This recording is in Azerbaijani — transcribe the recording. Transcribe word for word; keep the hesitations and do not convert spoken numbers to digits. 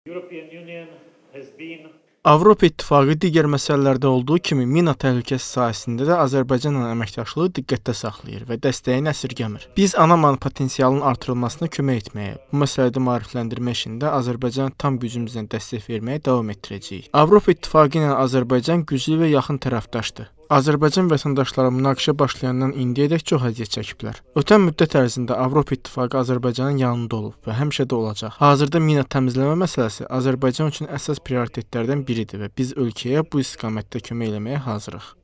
Avropa İttifaqı digər məsələlərdə olduğu kimi mina təhlükəsi sahəsində də Azərbaycanla əməkdaşlığı diqqətdə saxlayır və dəstəyini əsirgəmir. Biz Anaman potensialının artırılmasına kömək etməyə, bu məsələdə maarifləndirmə işində Azərbaycana tam gücümüzlə dəstək verməyə davam etdirəcəyik. Avropa İttifaqı ilə Azərbaycan güclü və yaxın tərəfdaşdır. Azərbaycan vətəndaşları münaqişə başlayandan indiyədək çox əziyyət çəkiblər. Ötən müddət ərzində Avropa İttifaqı Azərbaycanın yanında olub və həmişə də olacaq. Hazırda mina təmizləmə məsələsi Azərbaycan üçün əsas prioritetlərdən biridir və biz ölkəyə bu istiqamətdə kömək etməyə hazırıq.